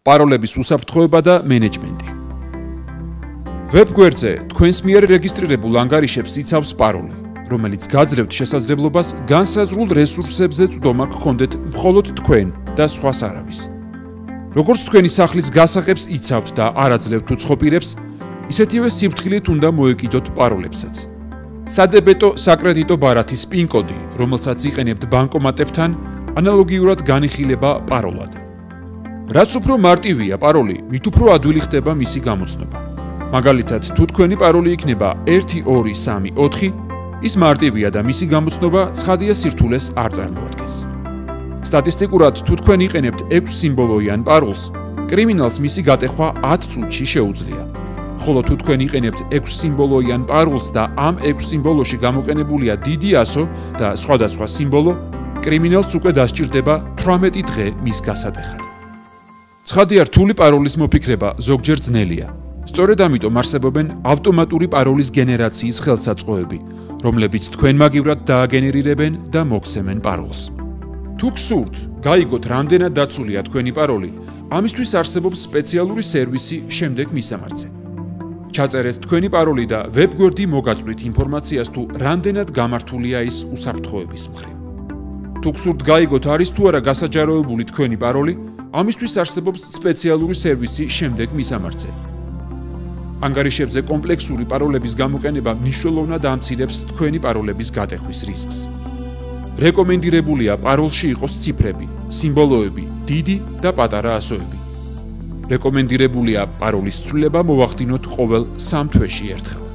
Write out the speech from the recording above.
პაროლების უსაფრთხოება და მენეჯმენტი. ვებ-გვერდზე თქვენს მიერ რეგისტრირებულ ანგარიშებს იცავს პაროლი, რომელიც გაძლევთ შესაძლებლობას განსაზღვრულ რესურსებზე წვდომა გქონდეთ მხოლოდ თქვენ და სხვას არავის. როგორც თქვენი სახლის გასაღებს იცავთ და არ აძლევთ უცხო პირებს, ისეთივე სიფრთხილით უნდა მოეკიდოთ პაროლებსაც. სადებეტო საკრედიტო ბარათის პინ-კოდი, რომელსაც იყენებთ ბანკომატებთან, ანალოგიურად განიხილება პაროლად. რაც უფრო მარტივია პაროლი, მით უფრო ადვილი ხდება მისი გამოცნობა. მაგალითად, თუ თქვენი პაროლი იქნება 1234, ის მარტივია და მისი გამოცნობა ცხადია სირთულეს არ წარმოადგენს. სტატისტიკურად, თუ თქვენ იყენებთ 6 სიმბოლოიან პაროლს, კრიმინალს მისი გატეხვა 10 წუთში შეუძლია. ხოლო თუ თქვენ იყენებთ 6 სიმბოლოიან პაროლს და ამ 6 სიმბოლოში გამოყენებულია დიდი ასო და სხვადასხვა სიმბოლო, კრიმინალს უკვე დასჭირდება 18 დღე მის გასატეხად. ცხადია, რთული პაროლის მოფიქრება ზოგჯერ ძნელია. სწორედ ამიტომ არსებობენ ავტომატური პაროლის გენერაციის ხელსაწყოები, რომლებიც თქვენ მაგივრად დააგენერირებენ და მოგცემენ პაროლს. თუ გსურთ, გაიგოთ რამდენად დაცულია თქვენი პაროლი, ამისთვის არსებობს სპეციალური სერვისი შემდეგ მისამართზე. ჩაწერეთ თქვენი პაროლი და ვებ-გვერდი მოგაწვდით ინფორმაციას თუ რამდენად გამართულია ის უსაფრთხოების მხრივ. თუ გსურთ გაიგოთ არის თუ არა გასაჯაროებული თქვენი პაროლი, ამისთვის არსებობს სპეციალური სერვისი შემდეგ მისამართზე. ანგარიშებზე კომპლექსური პაროლების გამოყენება მნიშვნელოვნად ამცირებს თქვენი პაროლების გატეხვის რისკს. რეკომენდირებულია პაროლში იყოს ციფრები, სიმბოლოები, დიდი და პატარა ასოები. რეკომენდირებულია პაროლის ცვლილება მოვახდინოთ ყოველ 3 თვეში ერთხელ.